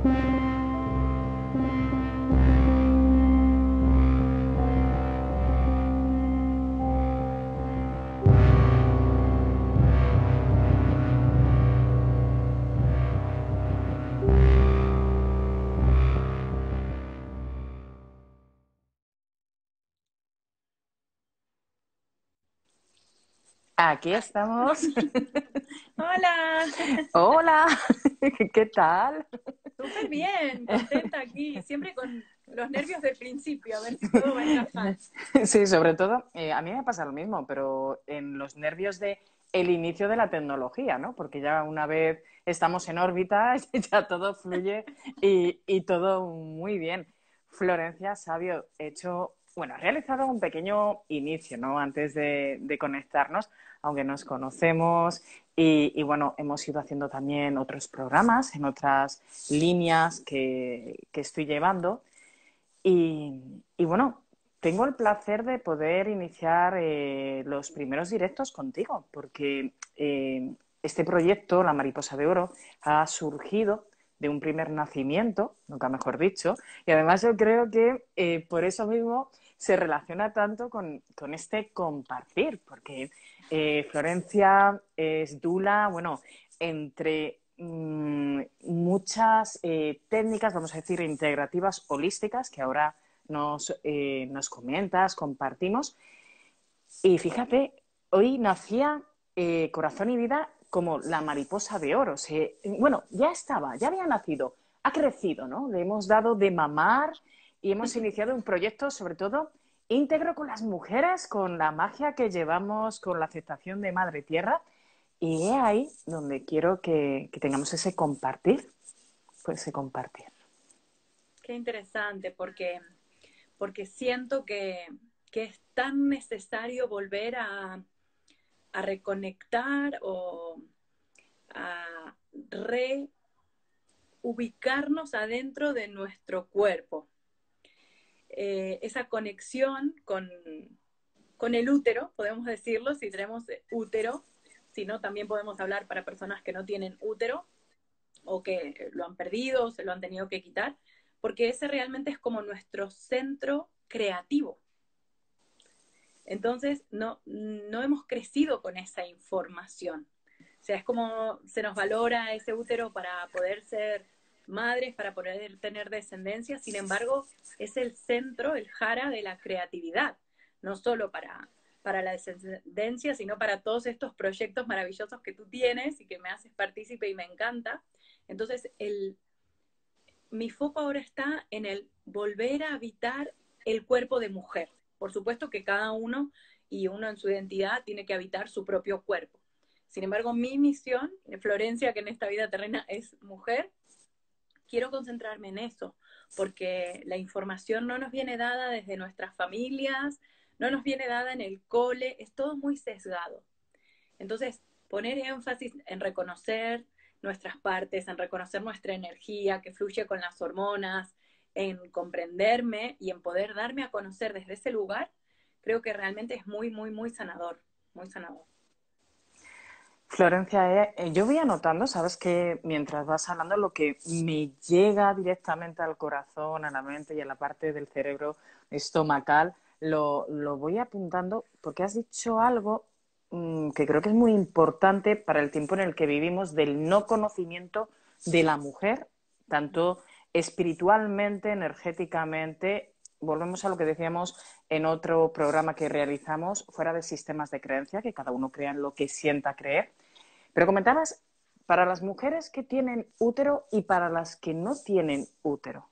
Aquí estamos. Hola, Hola, ¿qué tal? súper bien, contenta aquí, siempre con los nervios del principio, a ver si todo va a encajar. Sí, sobre todo, a mí me pasa lo mismo, pero en los nervios de el inicio de la tecnología, ¿no? Porque ya una vez estamos en órbita, ya todo fluye y todo muy bien. Florencia Sabio, he realizado un pequeño inicio, ¿no? Antes de conectarnos, aunque nos conocemos bueno, hemos ido haciendo también otros programas en otras líneas que estoy llevando. Bueno, tengo el placer de poder iniciar los primeros directos contigo, porque este proyecto, La Mariposa de Oro, ha surgido de un primer nacimiento, nunca mejor dicho, y además yo creo que por eso mismo se relaciona tanto con este compartir, porque Florencia es Dula, bueno, entre muchas técnicas, vamos a decir, integrativas holísticas que ahora nos comentas, compartimos. Y fíjate, hoy nacía Corazón y Vida como la mariposa de oro. Bueno, ya estaba, ya había nacido, ha crecido, ¿no? Le hemos dado de mamar y hemos iniciado un proyecto, sobre todo, íntegro con las mujeres, con la magia que llevamos, con la aceptación de Madre Tierra. Y es ahí donde quiero que tengamos ese compartir, pues ese compartir. Qué interesante, porque siento que es tan necesario volver a reconectar o a reubicarnos adentro de nuestro cuerpo. Esa conexión con el útero, podemos decirlo, si tenemos útero, si no, también podemos hablar para personas que no tienen útero o que lo han perdido o se lo han tenido que quitar, porque ese realmente es como nuestro centro creativo. Entonces, no hemos crecido con esa información. O sea, es como se nos valora ese útero para poder ser madres, para poder tener descendencia. Sin embargo, es el centro, el jara de la creatividad, no solo para la descendencia, sino para todos estos proyectos maravillosos que tú tienes y que me haces partícipe y me encanta. Entonces, mi foco ahora está en el volver a habitar el cuerpo de mujer. Por supuesto que cada uno y uno en su identidad tiene que habitar su propio cuerpo. Sin embargo, mi misión, Florencia, que en esta vida terrena es mujer, quiero concentrarme en eso, porque la información no nos viene dada desde nuestras familias, no nos viene dada en el cole, es todo muy sesgado. Entonces, poner énfasis en reconocer nuestras partes, en reconocer nuestra energía que fluye con las hormonas, en comprenderme y en poder darme a conocer desde ese lugar, creo que realmente es muy, muy, muy sanador, muy sanador. Florencia, yo voy anotando, sabes que mientras vas hablando, lo que me llega directamente al corazón, a la mente y a la parte del cerebro estomacal, lo voy apuntando porque has dicho algo que creo que es muy importante para el tiempo en el que vivimos del no conocimiento de la mujer, tanto espiritualmente, energéticamente. Volvemos a lo que decíamos en otro programa que realizamos, fuera de sistemas de creencia, que cada uno crea en lo que sienta creer. Pero comentabas para las mujeres que tienen útero y para las que no tienen útero.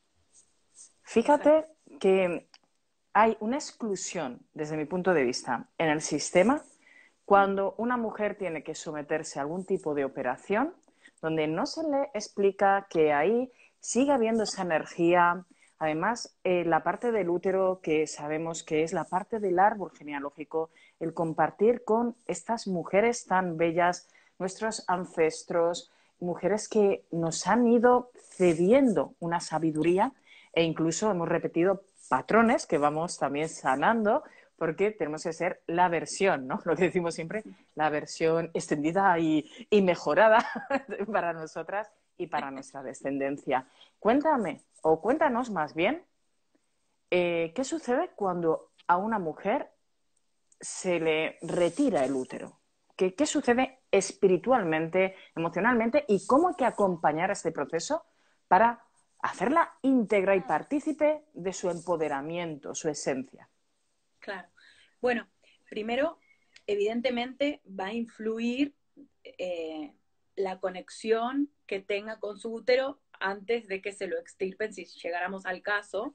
Exacto. Fíjate que hay una exclusión, desde mi punto de vista, en el sistema cuando una mujer tiene que someterse a algún tipo de operación donde no se le explica que ahí sigue habiendo esa energía. Además, la parte del útero, que sabemos que es la parte del árbol genealógico, el compartir con estas mujeres tan bellas, nuestros ancestros, mujeres que nos han ido cediendo una sabiduría e incluso hemos repetido patrones que vamos también sanando porque tenemos que ser la versión, ¿no? Lo que decimos siempre, la versión extendida y mejorada para nosotras y para nuestra descendencia. Cuéntame, o cuéntanos más bien, ¿qué sucede cuando a una mujer se le retira el útero? ¿Qué sucede espiritualmente, emocionalmente y cómo hay que acompañar este proceso para hacerla íntegra y partícipe de su empoderamiento, su esencia? Claro. Bueno, primero, evidentemente va a influir la conexión que tenga con su útero antes de que se lo extirpen, si llegáramos al caso,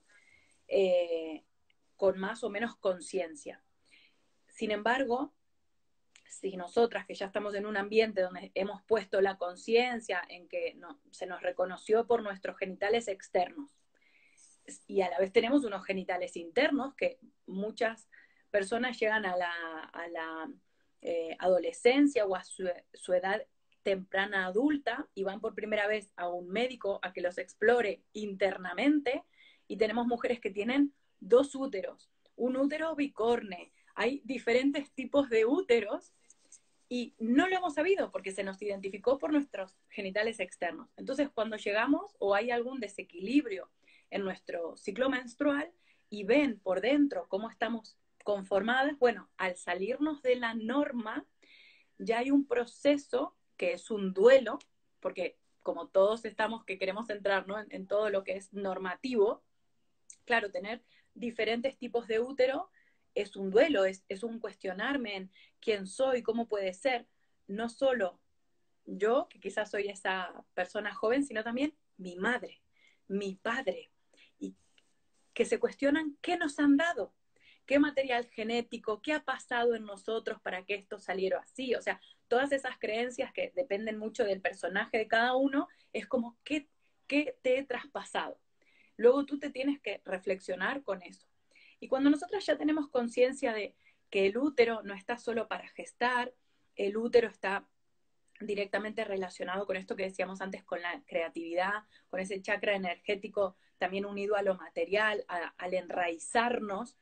con más o menos conciencia. Sin embargo, si nosotras que ya estamos en un ambiente donde hemos puesto la conciencia en que no, se nos reconoció por nuestros genitales externos y a la vez tenemos unos genitales internos que muchas personas llegan a la adolescencia o a su edad temprana adulta y van por primera vez a un médico a que los explore internamente, y tenemos mujeres que tienen dos úteros, un útero bicorne, hay diferentes tipos de úteros y no lo hemos sabido porque se nos identificó por nuestros genitales externos. Entonces, cuando llegamos o hay algún desequilibrio en nuestro ciclo menstrual y ven por dentro cómo estamos conformadas, bueno, al salirnos de la norma, ya hay un proceso que es un duelo, porque como todos estamos que queremos entrar, ¿no?, en todo lo que es normativo, claro, tener diferentes tipos de útero es un duelo, es un cuestionarme en quién soy, cómo puede ser, no solo yo, que quizás soy esa persona joven, sino también mi madre, mi padre, y que se cuestionan qué nos han dado, qué material genético, qué ha pasado en nosotros para que esto saliera así. O sea, todas esas creencias que dependen mucho del personaje de cada uno, es como, ¿qué te he traspasado? Luego tú te tienes que reflexionar con eso. Y cuando nosotros ya tenemos conciencia de que el útero no está solo para gestar, el útero está directamente relacionado con esto que decíamos antes, con la creatividad, con ese chakra energético también unido a lo material, al enraizarnos.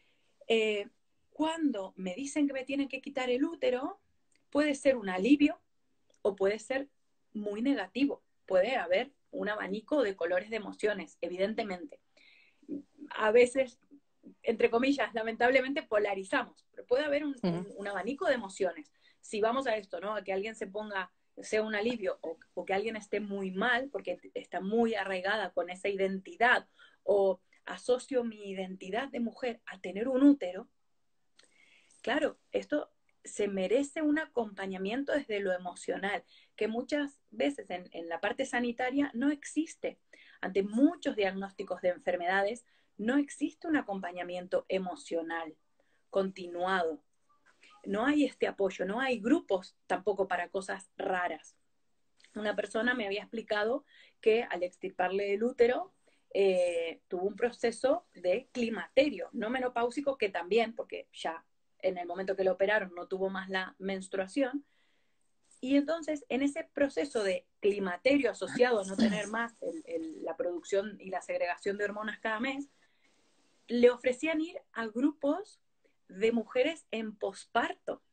Cuando me dicen que me tienen que quitar el útero, puede ser un alivio o puede ser muy negativo. Puede haber un abanico de colores de emociones, evidentemente. A veces, entre comillas, lamentablemente polarizamos, pero puede haber un abanico de emociones. Si vamos a esto, ¿no?, a que alguien se ponga, sea un alivio, o que alguien esté muy mal porque está muy arraigada con esa identidad, o asocio mi identidad de mujer a tener un útero, claro, esto se merece un acompañamiento desde lo emocional, que muchas veces en la parte sanitaria no existe. Ante muchos diagnósticos de enfermedades, no existe un acompañamiento emocional continuado. No hay este apoyo, no hay grupos tampoco para cosas raras. Una persona me había explicado que al extirparle el útero, tuvo un proceso de climaterio, no menopáusico, que también, porque ya en el momento que lo operaron no tuvo más la menstruación, y entonces en ese proceso de climaterio asociado a no tener más la producción y la segregación de hormonas cada mes, le ofrecían ir a grupos de mujeres en posparto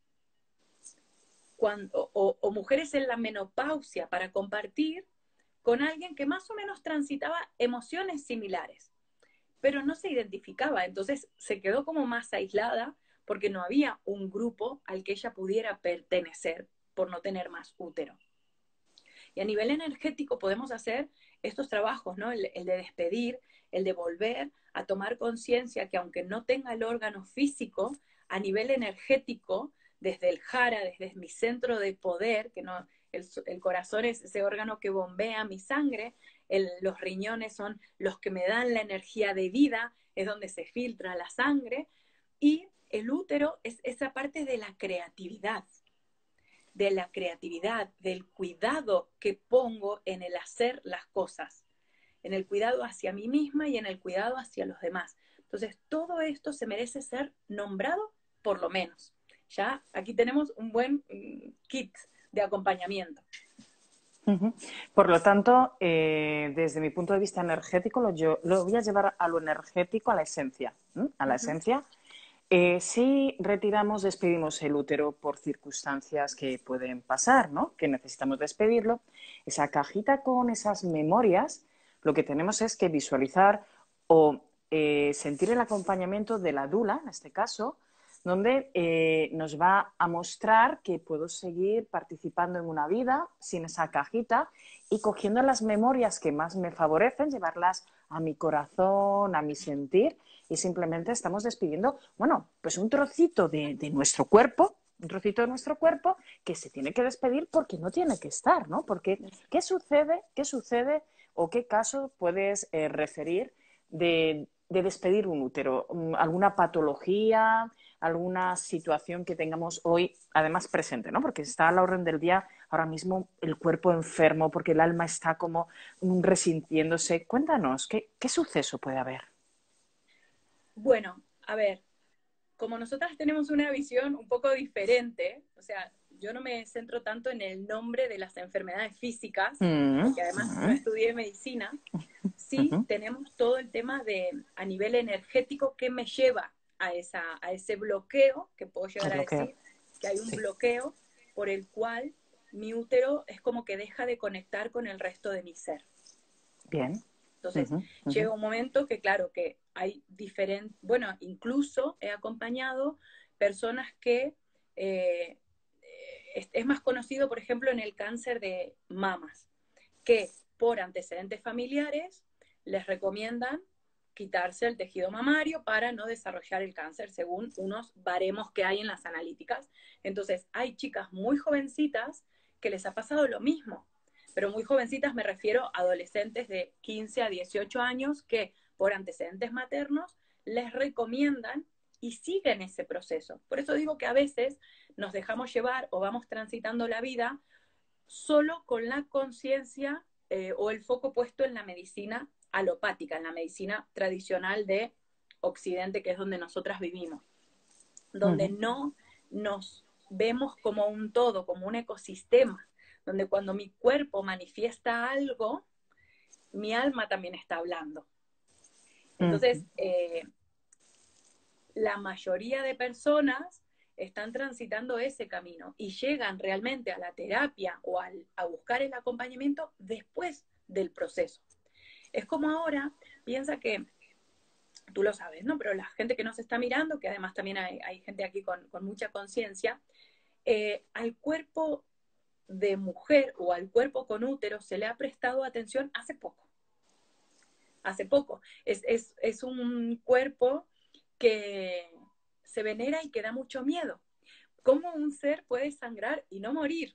o mujeres en la menopausia para compartir con alguien que más o menos transitaba emociones similares, pero no se identificaba, entonces se quedó como más aislada porque no había un grupo al que ella pudiera pertenecer por no tener más útero. Y a nivel energético podemos hacer estos trabajos, ¿no? El de despedir, el de volver a tomar conciencia que aunque no tenga el órgano físico, a nivel energético, desde el jara, desde mi centro de poder, que no, el corazón es ese órgano que bombea mi sangre, los riñones son los que me dan la energía de vida, es donde se filtra la sangre, y el útero es esa parte de la creatividad, del cuidado que pongo en el hacer las cosas, en el cuidado hacia mí misma y en el cuidado hacia los demás. Entonces, todo esto se merece ser nombrado por lo menos. Ya aquí tenemos un buen kit de acompañamiento. Por lo tanto, desde mi punto de vista energético, yo lo voy a llevar a lo energético, a la esencia. A la esencia. Si retiramos, despedimos el útero por circunstancias que pueden pasar, ¿no? Que necesitamos despedirlo. Esa cajita con esas memorias, lo que tenemos es que visualizar o sentir el acompañamiento de la dula, en este caso, donde nos va a mostrar que puedo seguir participando en una vida sin esa cajita y cogiendo las memorias que más me favorecen, llevarlas a mi corazón, a mi sentir, y simplemente estamos despidiendo, bueno, pues un trocito de nuestro cuerpo, un trocito de nuestro cuerpo que se tiene que despedir porque no tiene que estar, ¿no? Porque, ¿qué sucede? ¿Qué sucede o qué caso puedes referir de despedir un útero? ¿Alguna patología, alguna situación que tengamos hoy, además presente, ¿no? Porque está a la orden del día ahora mismo el cuerpo enfermo, porque el alma está como resintiéndose. Cuéntanos, ¿qué suceso puede haber? Bueno, a ver, como nosotras tenemos una visión un poco diferente, o sea, yo no me centro tanto en el nombre de las enfermedades físicas, Mm, porque además no mm, estudié medicina, sí mm, tenemos todo el tema de a nivel energético que me lleva a ese bloqueo, que puedo el llegar a bloqueo. decir que hay un Sí. bloqueo por el cual mi útero es como que deja de conectar con el resto de mi ser. Bien. Entonces, Ujú, ujú. llega un momento que, claro, que hay diferentes, bueno, incluso he acompañado personas que es más conocido, por ejemplo, en el cáncer de mamas, que por antecedentes familiares les recomiendan quitarse el tejido mamario para no desarrollar el cáncer según unos baremos que hay en las analíticas. Entonces, hay chicas muy jovencitas que les ha pasado lo mismo, pero muy jovencitas me refiero a adolescentes de 15 a 18 años que por antecedentes maternos les recomiendan y siguen ese proceso. Por eso digo que a veces nos dejamos llevar o vamos transitando la vida solo con la conciencia o el foco puesto en la medicina alopática, en la medicina tradicional de Occidente, que es donde nosotras vivimos, donde Ujú. no nos vemos como un todo, como un ecosistema, donde cuando mi cuerpo manifiesta algo, mi alma también está hablando. Ujú. Entonces, la mayoría de personas están transitando ese camino y llegan realmente a la terapia o a buscar el acompañamiento después del proceso. Es como ahora, piensa que tú lo sabes, ¿no? Pero la gente que nos está mirando, que además también hay gente aquí con mucha conciencia, al cuerpo de mujer o al cuerpo con útero se le ha prestado atención hace poco. Hace poco. Es un cuerpo que se venera y que da mucho miedo. ¿Cómo un ser puede sangrar y no morir?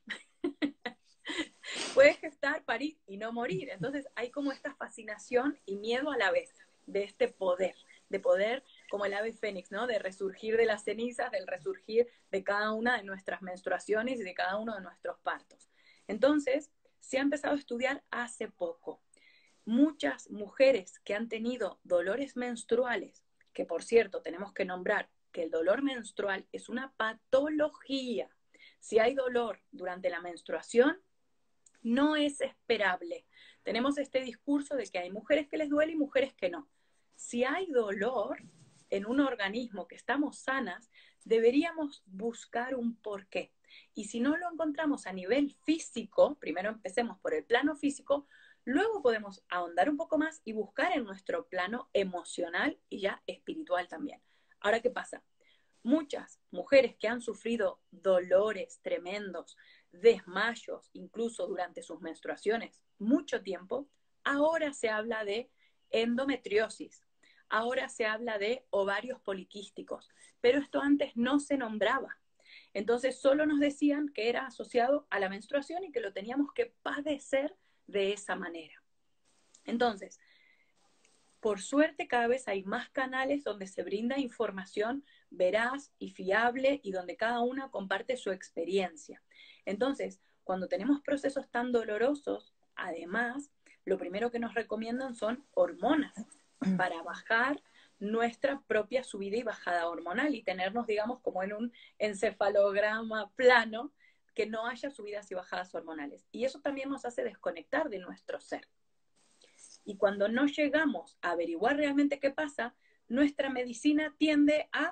Puede gestar, parir y no morir. Entonces hay como esta fascinación y miedo a la vez de este poder, de poder como el ave fénix, ¿no? De resurgir de las cenizas, del resurgir de cada una de nuestras menstruaciones y de cada uno de nuestros partos. Entonces, se ha empezado a estudiar hace poco. Muchas mujeres que han tenido dolores menstruales, que por cierto tenemos que nombrar que el dolor menstrual es una patología. Si hay dolor durante la menstruación, no es esperable. Tenemos este discurso de que hay mujeres que les duele y mujeres que no. Si hay dolor en un organismo que estamos sanas, deberíamos buscar un porqué. Y si no lo encontramos a nivel físico, primero empecemos por el plano físico, luego podemos ahondar un poco más y buscar en nuestro plano emocional y ya espiritual también. Ahora, ¿qué pasa? Muchas mujeres que han sufrido dolores tremendos, desmayos, incluso durante sus menstruaciones, mucho tiempo, ahora se habla de endometriosis, ahora se habla de ovarios poliquísticos, pero esto antes no se nombraba. Entonces solo nos decían que era asociado a la menstruación y que lo teníamos que padecer de esa manera. Entonces, por suerte, cada vez hay más canales donde se brinda información veraz y fiable y donde cada una comparte su experiencia. Entonces, cuando tenemos procesos tan dolorosos, además, lo primero que nos recomiendan son hormonas para bajar nuestra propia subida y bajada hormonal y tenernos, digamos, como en un encefalograma plano, que no haya subidas y bajadas hormonales. Y eso también nos hace desconectar de nuestro ser. Y cuando no llegamos a averiguar realmente qué pasa, nuestra medicina tiende a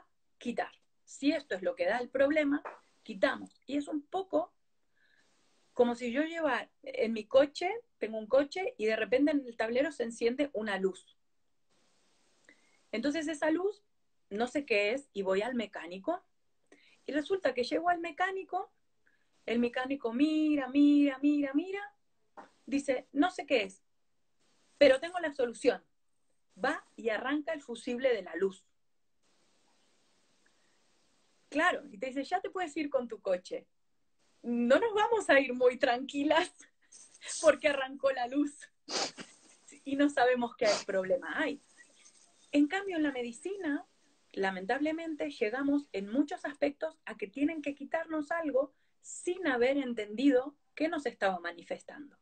quitar. Si esto es lo que da el problema, quitamos. Y es un poco como si yo llevara en mi coche, tengo un coche y de repente en el tablero se enciende una luz. Entonces esa luz, no sé qué es, y voy al mecánico. Y resulta que llego al mecánico, el mecánico mira, mira, mira, mira, dice, no sé qué es, pero tengo la solución. Va y arranca el fusible de la luz. Claro, y te dice, ya te puedes ir con tu coche. No nos vamos a ir muy tranquilas porque arrancó la luz y no sabemos qué problema hay. En cambio, en la medicina, lamentablemente, llegamos en muchos aspectos a que tienen que quitarnos algo sin haber entendido qué nos estaba manifestando.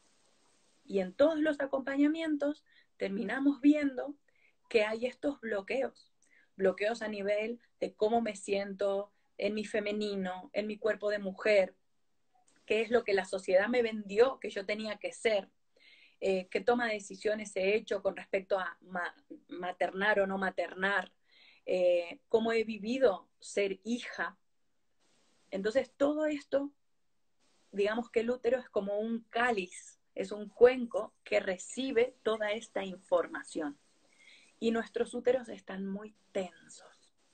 Y en todos los acompañamientos terminamos viendo que hay estos bloqueos a nivel de cómo me siento en mi femenino, en mi cuerpo de mujer, qué es lo que la sociedad me vendió que yo tenía que ser, qué toma de decisiones he hecho con respecto a maternar o no maternar, cómo he vivido ser hija. Entonces todo esto, digamos que el útero es como un cáliz, es un cuenco que recibe toda esta información. Y nuestros úteros están muy tensos.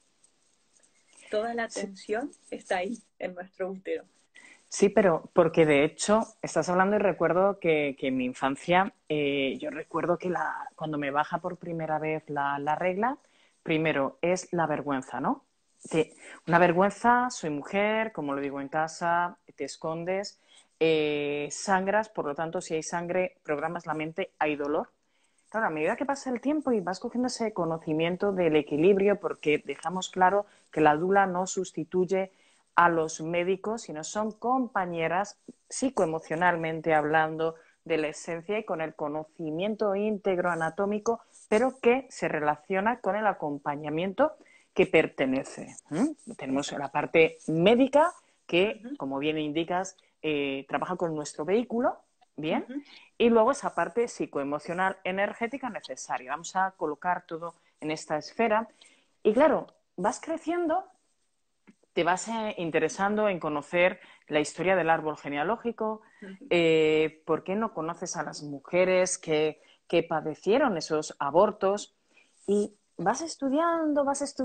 Toda la Sí, tensión está ahí, en nuestro útero. sí, pero porque de hecho estás hablando y recuerdo que en mi infancia, yo recuerdo que cuando me baja por primera vez la regla, primero es la vergüenza, ¿no? Una vergüenza, soy mujer, como lo digo en casa, te escondes, sangras, por lo tanto, si hay sangre, programas la mente, hay dolor. Claro, a medida que pasa el tiempo y vas cogiendo ese conocimiento del equilibrio, porque dejamos claro que la dula no sustituye a los médicos, sino son compañeras psicoemocionalmente hablando de la esencia y con el conocimiento íntegro anatómico, pero que se relaciona con el acompañamiento que pertenece. Tenemos la Exacto. parte médica que, Uh-huh, como bien indicas, trabaja con nuestro vehículo, bien, uh-huh. y luego esa parte psicoemocional energética necesaria. Vamos a colocar todo en esta esfera. Y claro, vas creciendo, te vas interesando en conocer la historia del árbol genealógico, Uh-huh. por qué no conoces a las mujeres que padecieron esos abortos y vas estudiando,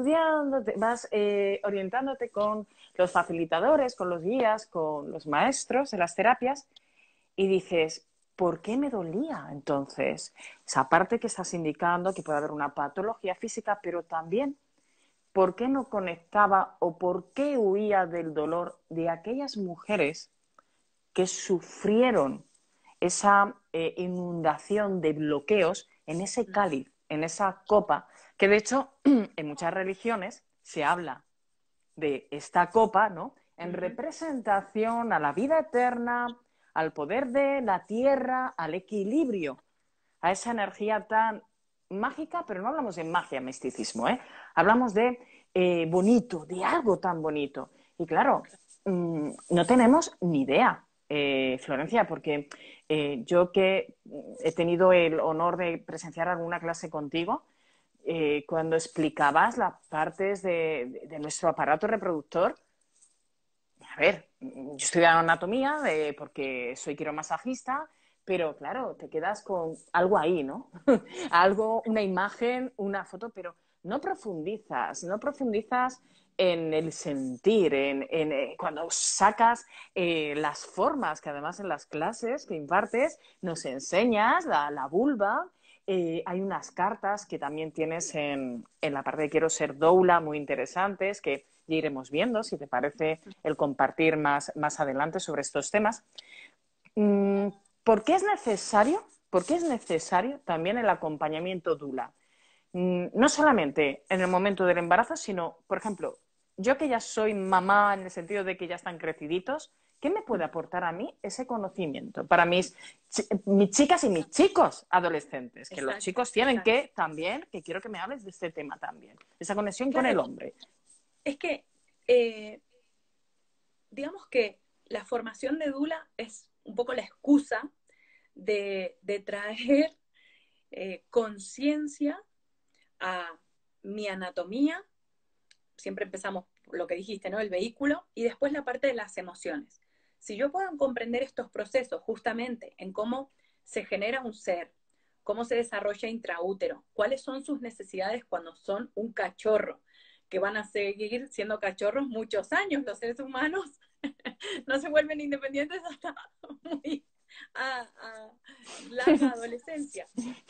vas orientándote con los facilitadores, con los guías, con los maestros de las terapias y dices, ¿por qué me dolía entonces? Esa parte que estás indicando que puede haber una patología física, pero también ¿por qué no conectaba o por qué huía del dolor de aquellas mujeres que sufrieron esa inundación de bloqueos en ese cáliz, en esa copa? Que de hecho en muchas religiones se habla de esta copa, ¿no? En Uh-huh. representación a la vida eterna, al poder de la tierra, al equilibrio, a esa energía tan mágica, pero no hablamos de magia, misticismo, ¿eh? Hablamos de bonito, de algo tan bonito. Y claro, no tenemos ni idea, Florencia, porque yo que he tenido el honor de presenciar alguna clase contigo, cuando explicabas las partes de nuestro aparato reproductor, a ver, yo estudié anatomía porque soy quiromasajista, pero claro, te quedas con algo ahí, ¿no? Algo, una imagen, una foto, pero no profundizas en el sentir, cuando sacas las formas, que además en las clases que impartes nos enseñas la vulva. Hay unas cartas que también tienes en la parte de Quiero ser doula muy interesantes que ya iremos viendo, si te parece, el compartir más adelante sobre estos temas. Mm, ¿Por qué es necesario? ¿Por qué es necesario también el acompañamiento DULA? No solamente en el momento del embarazo, sino, por ejemplo, yo que ya soy mamá en el sentido de que ya están creciditos, ¿qué me puede aportar a mí ese conocimiento para mis chicas y mis chicos adolescentes? Que los Exacto, chicos tienen exacto. que también, que quiero que me hables de este tema también, esa conexión con el Claro, hombre. es que eh, digamos que la formación de Dula es un poco la excusa de traer conciencia a mi anatomía, siempre empezamos por lo que dijiste, ¿no? El vehículo, y después la parte de las emociones. Si yo puedo comprender estos procesos justamente en cómo se genera un ser, cómo se desarrolla intraútero, cuáles son sus necesidades cuando son un cachorro, que van a seguir siendo cachorros muchos años, los seres humanos no se vuelven independientes hasta muy a larga adolescencia.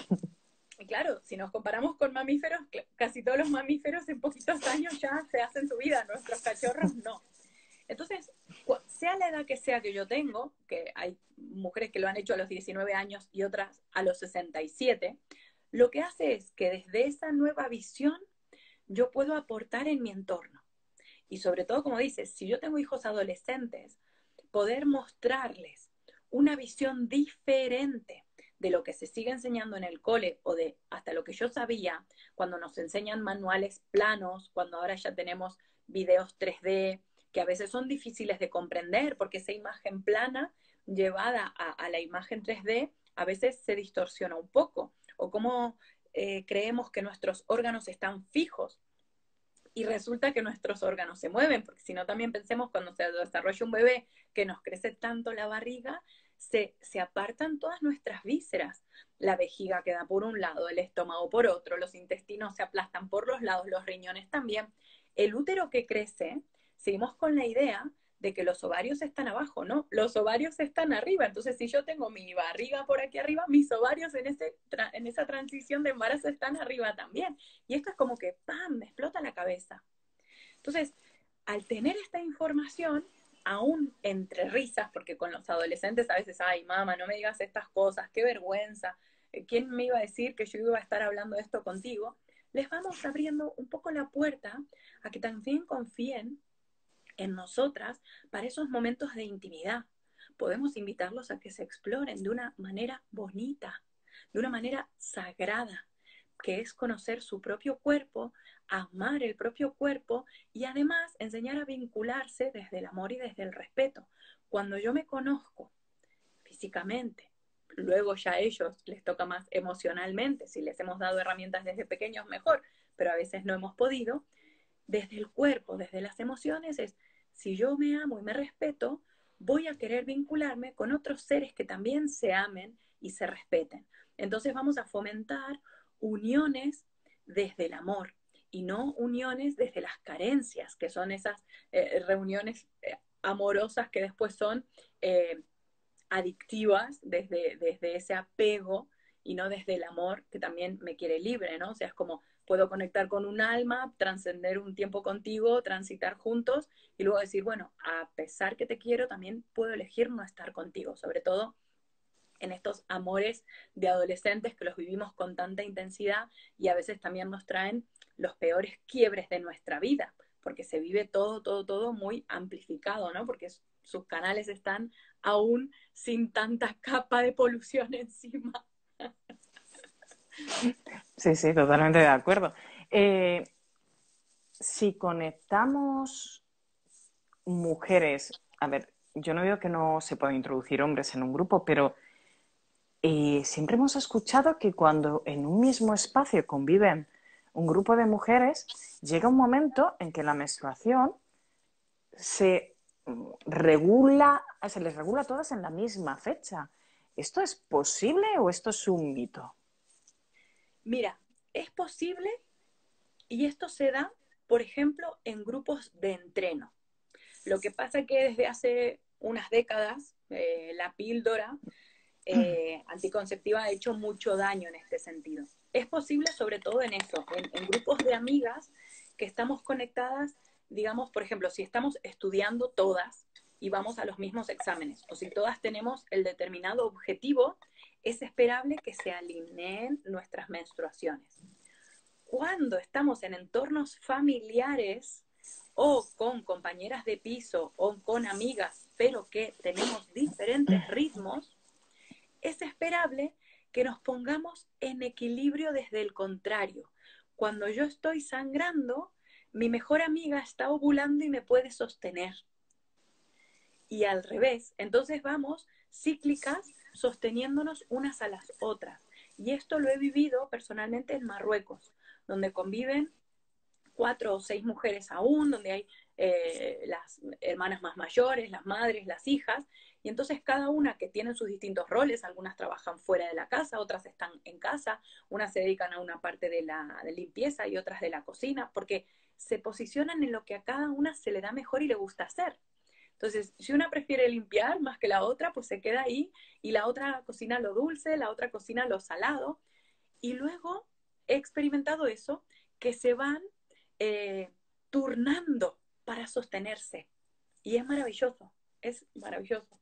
Y claro, si nos comparamos con mamíferos, casi todos los mamíferos en poquitos años ya se hacen su vida, nuestros cachorros no. Entonces, sea la edad que sea que yo tengo, que hay mujeres que lo han hecho a los 19 años y otras a los 67, lo que hace es que desde esa nueva visión yo puedo aportar en mi entorno. Y sobre todo, como dices, si yo tengo hijos adolescentes, poder mostrarles una visión diferente de lo que se sigue enseñando en el cole o de hasta lo que yo sabía cuando nos enseñan manuales planos, cuando ahora ya tenemos videos 3D, que a veces son difíciles de comprender porque esa imagen plana llevada a la imagen 3D a veces se distorsiona un poco, o cómo creemos que nuestros órganos están fijos y resulta que nuestros órganos se mueven, porque si no también pensemos cuando se desarrolla un bebé que nos crece tanto la barriga, se apartan todas nuestras vísceras. La vejiga queda por un lado, el estómago por otro, los intestinos se aplastan por los lados, los riñones también. El útero que crece, seguimos con la idea de que los ovarios están abajo, ¿no? Los ovarios están arriba. Entonces, si yo tengo mi barriga por aquí arriba, mis ovarios en esa transición de embarazo están arriba también. Y esto es como que, ¡pam!, me explota la cabeza. Entonces, al tener esta información, aún entre risas, porque con los adolescentes a veces, ay, mamá, no me digas estas cosas, qué vergüenza, ¿quién me iba a decir que yo iba a estar hablando de esto contigo? Les vamos abriendo un poco la puerta a que también confíen en nosotras para esos momentos de intimidad. Podemos invitarlos a que se exploren de una manera bonita, de una manera sagrada, que es conocer su propio cuerpo, amar el propio cuerpo y además enseñar a vincularse desde el amor y desde el respeto. Cuando yo me conozco físicamente, luego ya a ellos les toca más emocionalmente, si les hemos dado herramientas desde pequeños mejor, pero a veces no hemos podido, desde el cuerpo, desde las emociones, es si yo me amo y me respeto, voy a querer vincularme con otros seres que también se amen y se respeten. Entonces vamos a fomentar uniones desde el amor y no uniones desde las carencias, que son esas reuniones amorosas que después son adictivas desde ese apego y no desde el amor que también me quiere libre, ¿no? O sea, es como puedo conectar con un alma, trascender un tiempo contigo, transitar juntos y luego decir, bueno, a pesar que te quiero, también puedo elegir no estar contigo, sobre todo en estos amores de adolescentes que los vivimos con tanta intensidad y a veces también nos traen los peores quiebres de nuestra vida, porque se vive todo muy amplificado, ¿no? Porque sus canales están aún sin tanta capa de polución encima. Sí, sí, totalmente de acuerdo. Si conectamos mujeres, a ver, yo no veo que no se puedan introducir hombres en un grupo, pero siempre hemos escuchado que cuando en un mismo espacio conviven un grupo de mujeres, llega un momento en que la menstruación se regula, se les regula a todas en la misma fecha. ¿Esto es posible o esto es un mito? Mira, es posible y esto se da, por ejemplo, en grupos de entreno. Lo que pasa es que desde hace unas décadas la píldora anticonceptiva ha hecho mucho daño en este sentido. Es posible sobre todo en eso, en grupos de amigas que estamos conectadas, digamos, por ejemplo, si estamos estudiando todas y vamos a los mismos exámenes, o si todas tenemos el determinado objetivo, es esperable que se alineen nuestras menstruaciones. Cuando estamos en entornos familiares o con compañeras de piso o con amigas, pero que tenemos diferentes ritmos, es esperable que nos pongamos en equilibrio desde el contrario. Cuando yo estoy sangrando, mi mejor amiga está ovulando y me puede sostener. Y al revés, entonces vamos cíclicas sosteniéndonos unas a las otras. Y esto lo he vivido personalmente en Marruecos, donde conviven 4 o 6 mujeres aún, donde hay las hermanas más mayores, las madres, las hijas, y entonces cada una que tiene sus distintos roles, algunas trabajan fuera de la casa, otras están en casa, unas se dedican a una parte de la de limpieza y otras de la cocina, porque se posicionan en lo que a cada una se le da mejor y le gusta hacer. Entonces, si una prefiere limpiar más que la otra, pues se queda ahí y la otra cocina lo dulce, la otra cocina lo salado. Y luego he experimentado eso, que se van eh, turnando para sostenerse. Y es maravilloso, es maravilloso.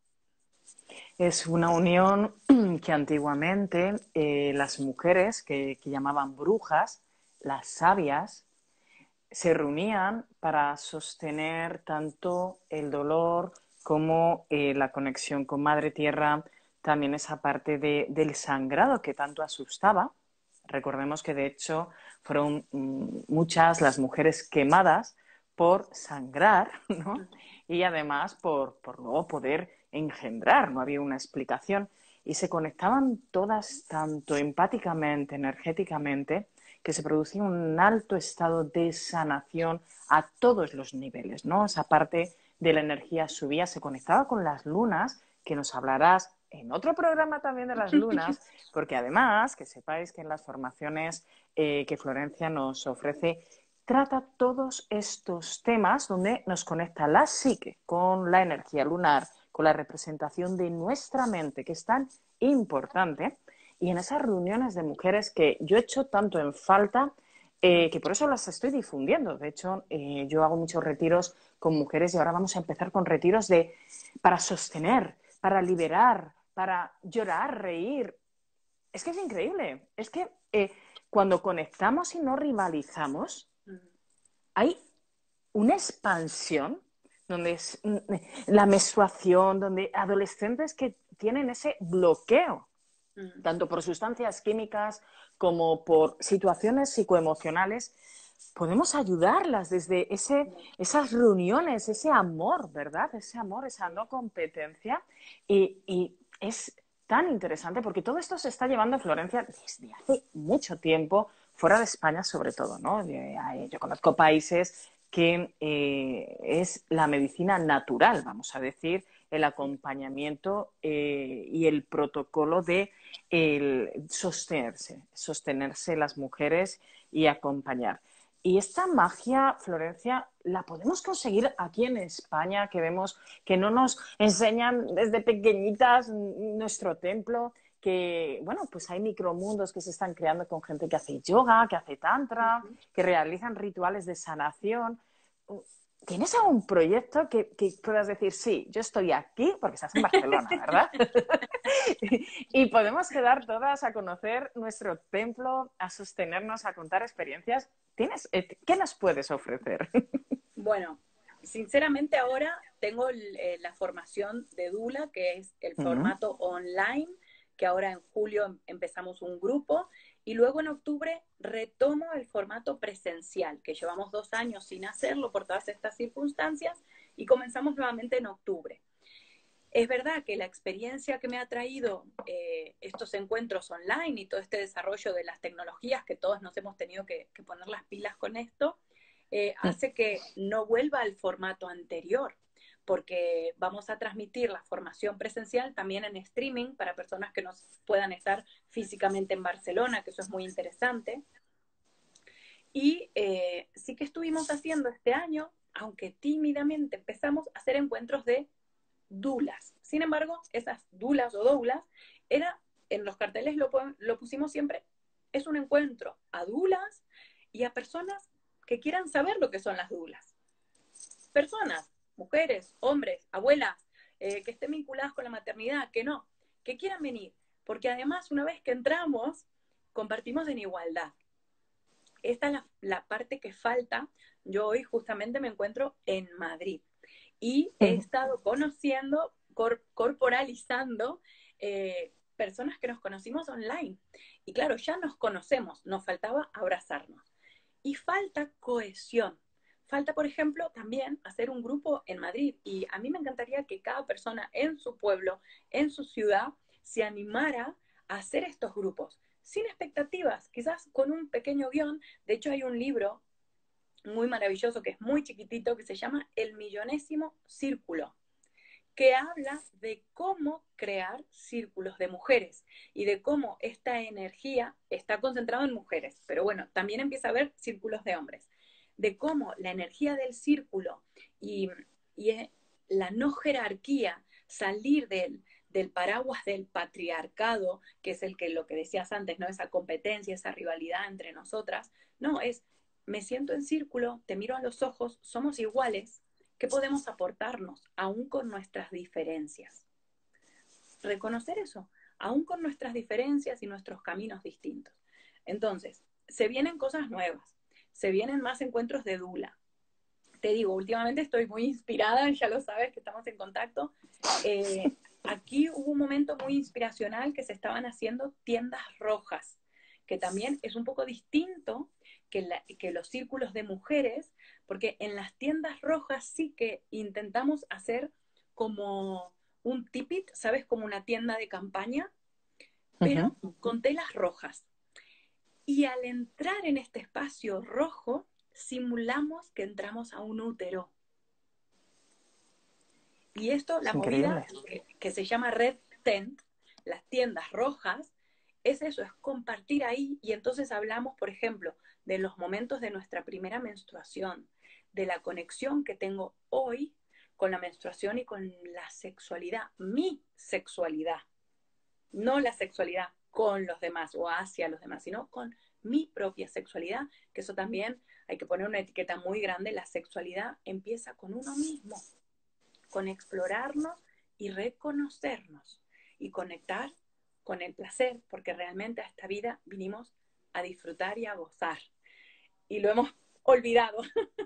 Es una unión que antiguamente las mujeres que llamaban brujas, las sabias, se reunían para sostener tanto el dolor como la conexión con Madre Tierra, también esa parte del sangrado que tanto asustaba. Recordemos que de hecho fueron muchas las mujeres quemadas por sangrar, ¿no? Y además por luego poder engendrar, no había una explicación. Y se conectaban todas tanto empáticamente, energéticamente, que se producía un alto estado de sanación a todos los niveles, ¿no? Esa parte de la energía subía, se conectaba con las lunas, que nos hablarás en otro programa también de las lunas, porque además, que sepáis que en las formaciones que Florencia nos ofrece, trata todos estos temas donde nos conecta la psique con la energía lunar, con la representación de nuestra mente, que es tan importante. Y en esas reuniones de mujeres que yo he hecho tanto en falta, que por eso las estoy difundiendo. De hecho, yo hago muchos retiros con mujeres y ahora vamos a empezar con retiros para sostener, para liberar, para llorar, reír. Es que es increíble. Es que cuando conectamos y no rivalizamos, hay una expansión donde es la menstruación, donde adolescentes que tienen ese bloqueo tanto por sustancias químicas como por situaciones psicoemocionales, podemos ayudarlas desde esas reuniones, ese amor, ¿verdad? Ese amor, esa no competencia. Y es tan interesante porque todo esto se está llevando a Florencia desde hace mucho tiempo, fuera de España sobre todo, ¿no? Yo conozco países que es la medicina natural, vamos a decir, el acompañamiento y el protocolo de sostenerse las mujeres y acompañar. Y esta magia, Florencia, la podemos conseguir aquí en España, que vemos que no nos enseñan desde pequeñitas nuestro templo, que, bueno, pues hay micromundos que se están creando con gente que hace yoga, que hace tantra, que realizan rituales de sanación. ¿Tienes algún proyecto que puedas decir, sí, yo estoy aquí, porque estás en Barcelona, ¿verdad? Y podemos quedar todas a conocer nuestro templo, a sostenernos, a contar experiencias. ¿Qué nos puedes ofrecer? Bueno, sinceramente ahora tengo la formación de Dula, que es el formato online, que ahora en julio empezamos un grupo, y luego en octubre retomo el formato presencial, que llevamos 2 años sin hacerlo por todas estas circunstancias, y comenzamos nuevamente en octubre. Es verdad que la experiencia que me ha traído estos encuentros online y todo este desarrollo de las tecnologías, que todos nos hemos tenido que poner las pilas con esto, hace que no vuelva al formato anterior, porque vamos a transmitir la formación presencial también en streaming para personas que no puedan estar físicamente en Barcelona, que eso es muy interesante. Y sí que estuvimos haciendo este año, aunque tímidamente empezamos a hacer encuentros de dulas. Sin embargo, esas dulas o doulas, en los carteles lo pusimos siempre, es un encuentro a dulas y a personas que quieran saber lo que son las dulas. Personas, mujeres, hombres, abuelas, que estén vinculadas con la maternidad, que no, que quieran venir. Porque además, una vez que entramos, compartimos en igualdad. Esta es la parte que falta. Yo hoy justamente me encuentro en Madrid y he estado conociendo, corporalizando personas que nos conocimos online. Y claro, ya nos conocemos, nos faltaba abrazarnos. Y falta cohesión. Falta, por ejemplo, también hacer un grupo en Madrid. Y a mí me encantaría que cada persona en su pueblo, en su ciudad, se animara a hacer estos grupos, sin expectativas, quizás con un pequeño guión. De hecho, hay un libro muy maravilloso, que es muy chiquitito, que se llama El Millonésimo Círculo, que habla de cómo crear círculos de mujeres y de cómo esta energía está concentrada en mujeres, pero bueno, también empieza a haber círculos de hombres, de cómo la energía del círculo y, y la no jerarquía, salir del paraguas del patriarcado, que es lo que decías antes, ¿no? Esa competencia, esa rivalidad entre nosotras, no, es me siento en círculo, te miro a los ojos, somos iguales, ¿qué podemos aportarnos, aún con nuestras diferencias? Reconocer eso, aún con nuestras diferencias y nuestros caminos distintos. Entonces, se vienen cosas nuevas, se vienen más encuentros de Dula. Te digo, últimamente estoy muy inspirada, ya lo sabes que estamos en contacto. Aquí hubo un momento muy inspiracional que se estaban haciendo tiendas rojas, que también es un poco distinto que los círculos de mujeres, porque en las tiendas rojas sí que intentamos hacer como un tipit, ¿sabes? Como una tienda de campaña, pero con telas rojas. Y al entrar en este espacio rojo, simulamos que entramos a un útero. Y esto, la movida que se llama Red Tent, las tiendas rojas, es eso, es compartir ahí. Y entonces hablamos, por ejemplo, de los momentos de nuestra primera menstruación, de la conexión que tengo hoy con la menstruación y con la sexualidad, mi sexualidad, no la sexualidad con los demás o hacia los demás, sino con mi propia sexualidad, que eso también hay que poner una etiqueta muy grande, la sexualidad empieza con uno mismo, con explorarnos y reconocernos y conectar con el placer, porque realmente a esta vida vinimos a disfrutar y a gozar. Y lo hemos olvidado.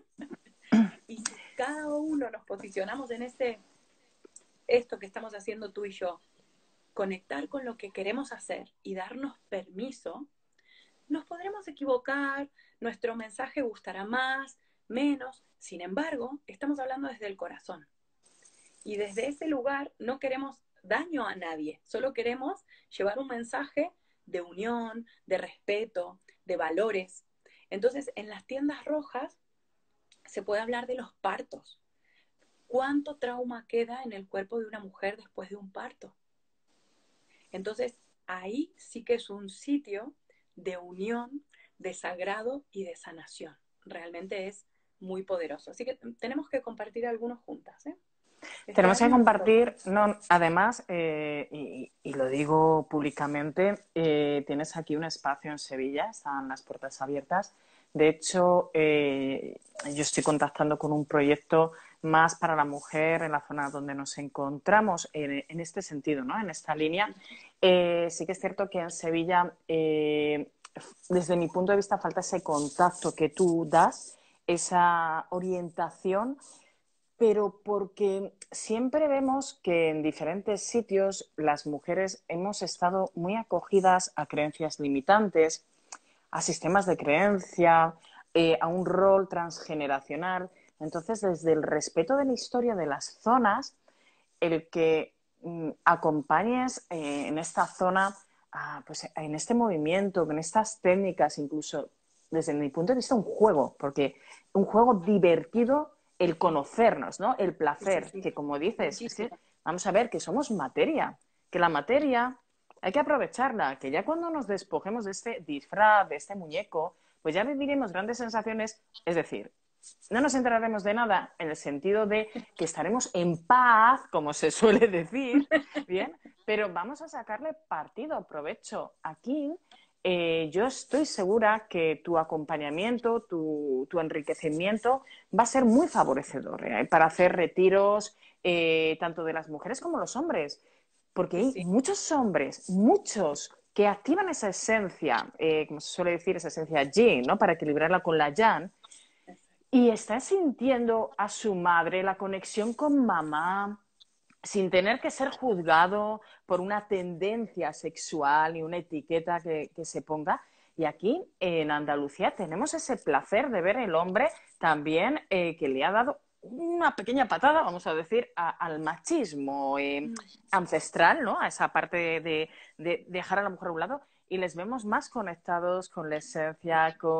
Y si cada uno nos posicionamos en esto que estamos haciendo tú y yo, conectar con lo que queremos hacer y darnos permiso, nos podremos equivocar, nuestro mensaje gustará más, menos, sin embargo, estamos hablando desde el corazón. Y desde ese lugar no queremos daño a nadie, solo queremos llevar un mensaje de unión, de respeto, de valores. Entonces, en las tiendas rojas se puede hablar de los partos. ¿Cuánto trauma queda en el cuerpo de una mujer después de un parto? Entonces, ahí sí que es un sitio de unión, de sagrado y de sanación. Realmente es muy poderoso. Así que tenemos que compartir algunos juntas, ¿eh? Tenemos que compartir, no, además, y lo digo públicamente, tienes aquí un espacio en Sevilla, están las puertas abiertas. De hecho, yo estoy contactando con un proyecto más para la mujer en la zona donde nos encontramos, en este sentido, ¿no? En esta línea. Sí que es cierto que en Sevilla, desde mi punto de vista, falta ese contacto que tú das, esa orientación, pero porque siempre vemos que en diferentes sitios las mujeres hemos estado muy acogidas a creencias limitantes, a sistemas de creencia, a un rol transgeneracional. Entonces, desde el respeto de la historia de las zonas, el que acompañes en esta zona, pues en este movimiento, en estas técnicas, incluso desde mi punto de vista un juego, porque un juego divertido, el conocernos, ¿no? El placer, Sí. que como dices, es que vamos a ver que somos materia, que la materia hay que aprovecharla, que ya cuando nos despojemos de este disfraz, de este muñeco, pues ya viviremos grandes sensaciones, es decir, no nos enteraremos de nada en el sentido de que estaremos en paz, como se suele decir, ¿bien? Pero vamos a sacarle partido, provecho. Aquí yo estoy segura que tu acompañamiento, tu enriquecimiento va a ser muy favorecedor para hacer retiros tanto de las mujeres como los hombres, porque hay muchos hombres, muchos, que activan esa esencia, como se suele decir, esa esencia yin, ¿no? Para equilibrarla con la yang, y está sintiendo a su madre, la conexión con mamá, sin tener que ser juzgado por una tendencia sexual y una etiqueta que se ponga. Y aquí en Andalucía tenemos ese placer de ver el hombre también que le ha dado una pequeña patada, vamos a decir, al machismo ancestral, ¿no? A esa parte de dejar a la mujer a un lado, y les vemos más conectados con la esencia,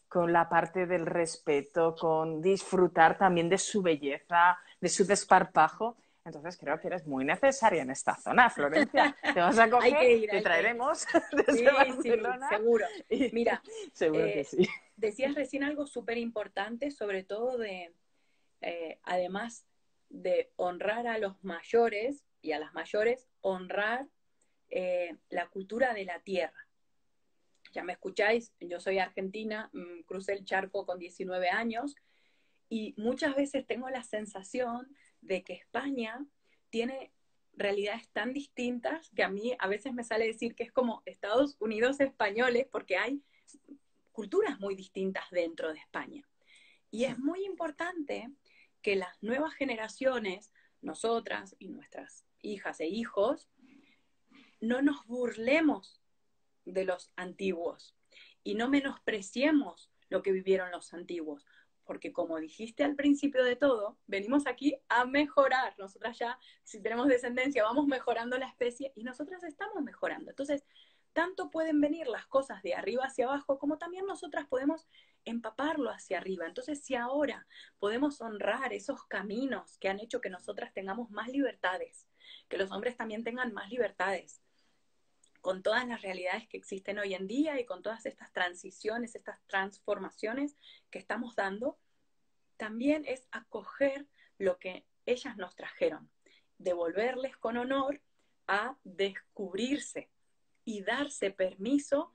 con la parte del respeto, con disfrutar también de su belleza, de su desparpajo. Entonces creo que eres muy necesaria en esta zona, Florencia. Te vas a Hay coger, que ir, te hay que ir. traeremos desde Sí, sí, Barcelona seguro. y Mira, seguro que sí. decías recién algo súper importante, sobre todo de, además de honrar a los mayores y a las mayores, honrar la cultura de la tierra. Ya me escucháis, yo soy argentina, crucé el charco con 19 años y muchas veces tengo la sensación de que España tiene realidades tan distintas que a mí a veces me sale decir que es como Estados Unidos españoles porque hay culturas muy distintas dentro de España. Y es muy importante que las nuevas generaciones, nosotras y nuestras hijas e hijos, no nos burlemos de los antiguos y no menospreciemos lo que vivieron los antiguos, porque como dijiste al principio de todo, venimos aquí a mejorar. Nosotras ya, si tenemos descendencia, vamos mejorando la especie y nosotras estamos mejorando. Entonces, tanto pueden venir las cosas de arriba hacia abajo, como también nosotras podemos empaparlo hacia arriba. Entonces, si ahora podemos honrar esos caminos que han hecho que nosotras tengamos más libertades, que los hombres también tengan más libertades, con todas las realidades que existen hoy en día y con todas estas transiciones, estas transformaciones que estamos dando, también es acoger lo que ellas nos trajeron, devolverles con honor a descubrirse y darse permiso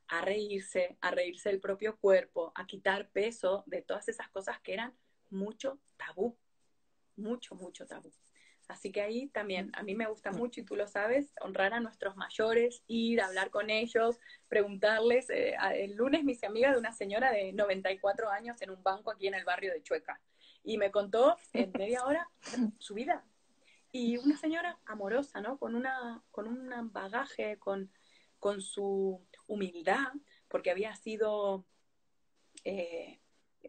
a reírse del propio cuerpo, a quitar peso de todas esas cosas que eran mucho tabú, mucho, mucho tabú. Así que ahí también a mí me gusta mucho, y tú lo sabes, honrar a nuestros mayores, ir a hablar con ellos, preguntarles. El lunes me hice amiga de una señora de 94 años en un banco aquí en el barrio de Chueca y me contó en media hora su vida. Y una señora amorosa, ¿no? Con un bagaje, con su humildad, porque había sido eh,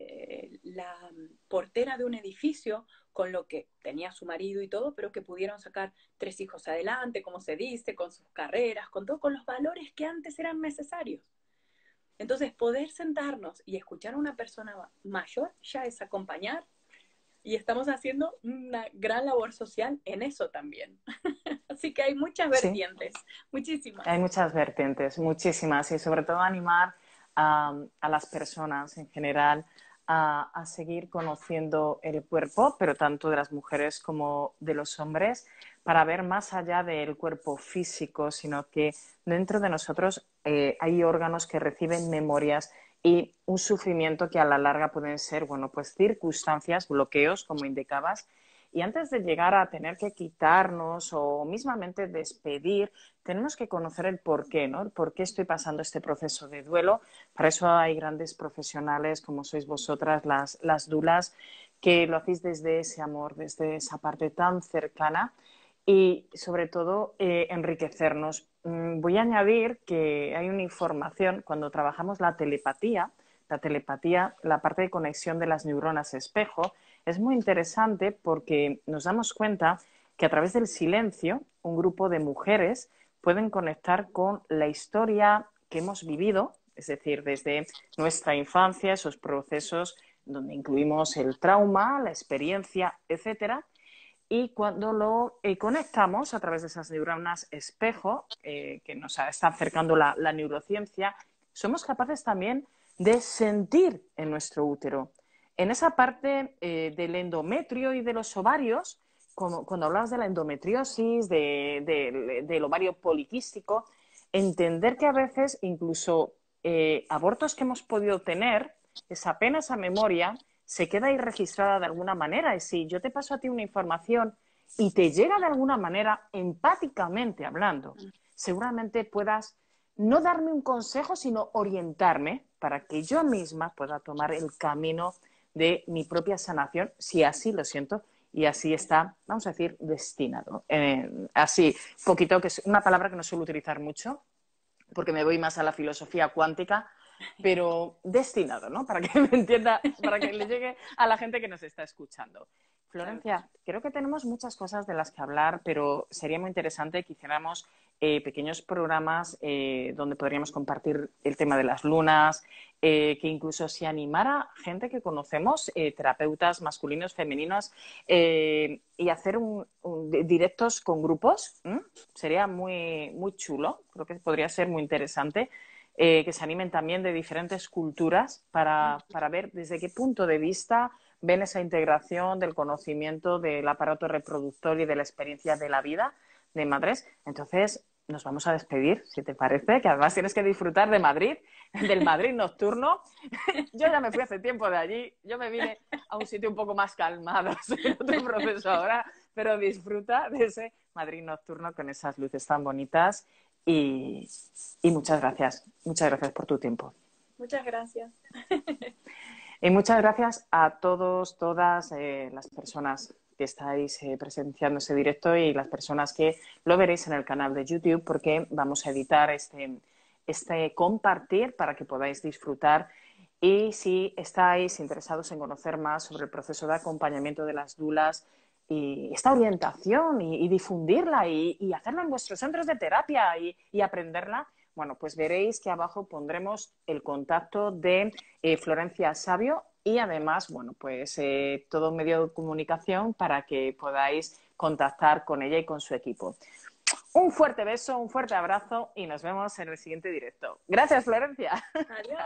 la portera de un edificio, con lo que tenía su marido y todo, pero que pudieron sacar 3 hijos adelante, como se dice, con sus carreras, con todo, con los valores que antes eran necesarios. Entonces, poder sentarnos y escuchar a una persona mayor ya es acompañar, y estamos haciendo una gran labor social en eso también. Así que hay muchas Sí, vertientes, muchísimas. hay muchas vertientes, muchísimas, y sobre todo animar a las personas en general a seguir conociendo el cuerpo, pero tanto de las mujeres como de los hombres, para ver más allá del cuerpo físico, sino que dentro de nosotros hay órganos que reciben memorias y un sufrimiento que a la larga pueden ser, bueno, pues circunstancias, bloqueos, como indicabas. Y antes de llegar a tener que quitarnos o mismamente despedir, tenemos que conocer el porqué, ¿no? El por qué estoy pasando este proceso de duelo. Para eso hay grandes profesionales como sois vosotras, las dulas, que lo hacéis desde ese amor, desde esa parte tan cercana y sobre todo enriquecernos. Voy a añadir que hay una información cuando trabajamos la telepatía, la parte de conexión de las neuronas espejo, es muy interesante porque nos damos cuenta que a través del silencio un grupo de mujeres pueden conectar con la historia que hemos vivido, es decir, desde nuestra infancia, esos procesos donde incluimos el trauma, la experiencia, etcétera, y cuando lo conectamos a través de esas neuronas espejo, que nos está acercando la neurociencia, somos capaces también de sentir en nuestro útero. En esa parte del endometrio y de los ovarios, cuando hablamos de la endometriosis, del ovario poliquístico, entender que a veces incluso abortos que hemos podido tener, esa pena, esa memoria, se queda ahí registrada de alguna manera. Y si yo te paso a ti una información y te llega de alguna manera, empáticamente hablando, seguramente puedas no darme un consejo, sino orientarme para que yo misma pueda tomar el camino de mi propia sanación, si así lo siento, y así está, vamos a decir, destinado. Así, poquito, que es una palabra que no suelo utilizar mucho, porque me voy más a la filosofía cuántica, pero destinado, ¿no? Para que me entienda, para que le llegue a la gente que nos está escuchando. Claro. Florencia, creo que tenemos muchas cosas de las que hablar, pero sería muy interesante que hiciéramos pequeños programas donde podríamos compartir el tema de las lunas, que incluso se animara gente que conocemos, terapeutas masculinos, femeninos, y hacer directos con grupos. Sería muy, muy chulo, creo que podría ser muy interesante. Que se animen también de diferentes culturas para ver desde qué punto de vista ven esa integración del conocimiento del aparato reproductor y de la experiencia de la vida de madres. Entonces, nos vamos a despedir, si te parece, que además tienes que disfrutar de Madrid, del Madrid nocturno. Yo ya me fui hace tiempo de allí, yo me vine a un sitio un poco más calmado, soy otro proceso ahora, pero disfruta de ese Madrid nocturno con esas luces tan bonitas y muchas gracias por tu tiempo. Muchas gracias. Y muchas gracias a todos, todas las personas que estáis presenciando ese directo y las personas que lo veréis en el canal de YouTube, porque vamos a editar este compartir para que podáis disfrutar. Y si estáis interesados en conocer más sobre el proceso de acompañamiento de las dulas y esta orientación y difundirla y hacerla en vuestros centros de terapia y aprenderla, bueno, pues veréis que abajo pondremos el contacto de Florencia Sabio y además, bueno, pues todo medio de comunicación para que podáis contactar con ella y con su equipo. Un fuerte beso, un fuerte abrazo y nos vemos en el siguiente directo. Gracias, Florencia. Adiós.